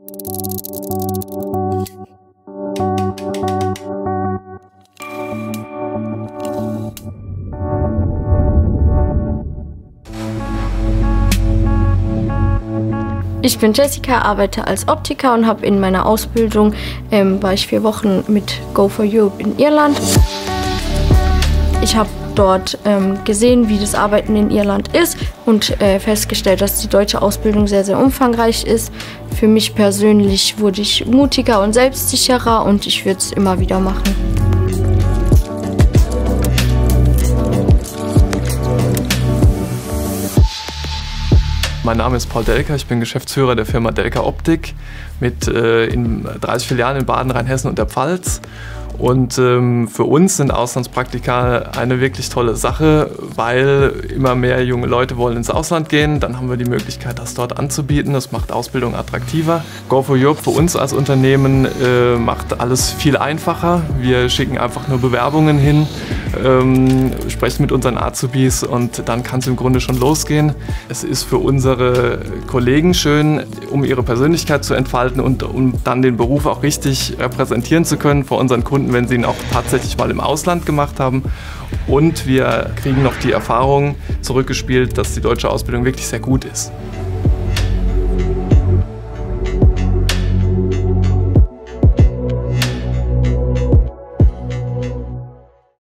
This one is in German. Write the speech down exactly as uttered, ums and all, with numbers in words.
Ich bin Jessica, arbeite als Optiker und habe in meiner Ausbildung ähm, war ich vier Wochen mit Go for Europe in Irland. Ich habe dort ähm, gesehen, wie das Arbeiten in Irland ist und äh, festgestellt, dass die deutsche Ausbildung sehr, sehr umfangreich ist. Für mich persönlich wurde ich mutiger und selbstsicherer und ich würde es immer wieder machen. Mein Name ist Paul Delker, ich bin Geschäftsführer der Firma Delker Optik mit äh, in dreißig Filialen in Baden, Rheinhessen und der Pfalz. Und ähm, für uns sind Auslandspraktika eine wirklich tolle Sache, weil immer mehr junge Leute wollen ins Ausland gehen. Dann haben wir die Möglichkeit, das dort anzubieten. Das macht Ausbildung attraktiver. Go for Europe für uns als Unternehmen äh, macht alles viel einfacher. Wir schicken einfach nur Bewerbungen hin, ähm, sprechen mit unseren Azubis und dann kann es im Grunde schon losgehen. Es ist für unsere Kollegen schön, um ihre Persönlichkeit zu entfalten und um dann den Beruf auch richtig repräsentieren zu können vor unseren Kunden, wenn sie ihn auch tatsächlich mal im Ausland gemacht haben. Und wir kriegen noch die Erfahrung zurückgespielt, dass die deutsche Ausbildung wirklich sehr gut ist.